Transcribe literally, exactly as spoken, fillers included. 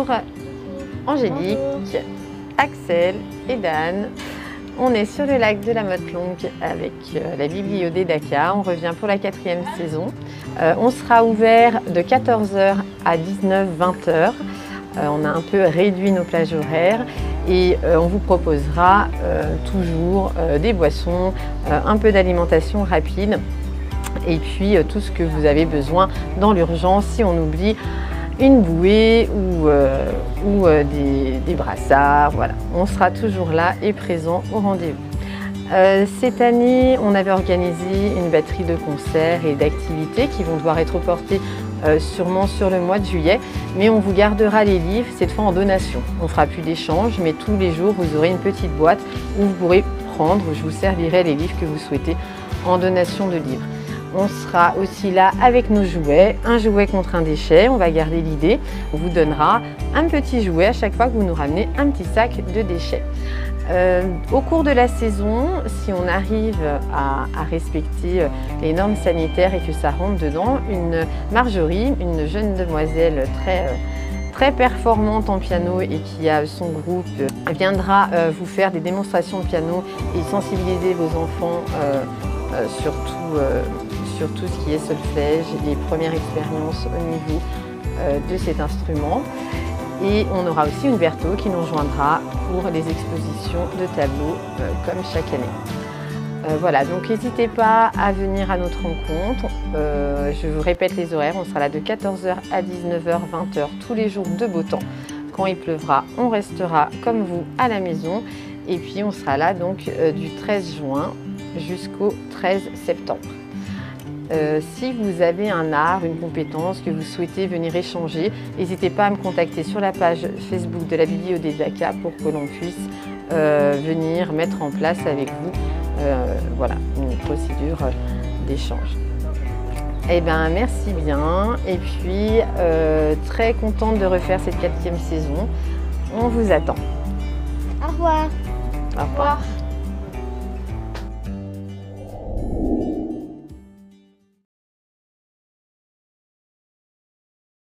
Bonjour Angélique, Bonjour. Axel et Dan. On est sur le lac de la Motte-Longue avec euh, la Bibliodé Dakar. On revient pour la quatrième saison. Euh, on sera ouvert de quatorze heures à dix-neuf vingt heures. Euh, on a un peu réduit nos plages horaires et euh, on vous proposera euh, toujours euh, des boissons, euh, un peu d'alimentation rapide et puis euh, tout ce que vous avez besoin dans l'urgence si on oublie une bouée ou, euh, ou euh, des, des brassards. Voilà. On sera toujours là et présent au rendez-vous. Euh, cette année, on avait organisé une batterie de concerts et d'activités qui vont devoir être reportées euh, sûrement sur le mois de juillet, mais on vous gardera les livres, cette fois en donation. On ne fera plus d'échange, mais tous les jours, vous aurez une petite boîte où vous pourrez prendre, je vous servirai les livres que vous souhaitez en donation de livres. On sera aussi là avec nos jouets, un jouet contre un déchet, on va garder l'idée. On vous donnera un petit jouet à chaque fois que vous nous ramenez un petit sac de déchets. Euh, au cours de la saison, si on arrive à, à respecter les normes sanitaires et que ça rentre dedans, une Marjorie, une jeune demoiselle très, très performante en piano et qui a son groupe, viendra euh, vous faire des démonstrations de piano et sensibiliser vos enfants euh, euh, sur tout, euh, sur tout ce qui est solfège et les premières expériences au niveau euh, de cet instrument. Et on aura aussi Umberto qui nous rejoindra pour les expositions de tableaux euh, comme chaque année. Euh, voilà, donc n'hésitez pas à venir à notre rencontre. Euh, je vous répète les horaires, on sera là de quatorze heures à dix-neuf heures vingt heures tous les jours de beau temps. Quand il pleuvra, on restera comme vous à la maison. Et puis on sera là donc euh, du treize juin jusqu'au treize septembre. Euh, si vous avez un art, une compétence que vous souhaitez venir échanger, n'hésitez pas à me contacter sur la page Facebook de la Bibliodé Dakar pour que l'on puisse euh, venir mettre en place avec vous euh, voilà, une procédure d'échange. Eh bien, merci bien et puis euh, très contente de refaire cette quatrième saison. On vous attend. Au revoir. Au revoir.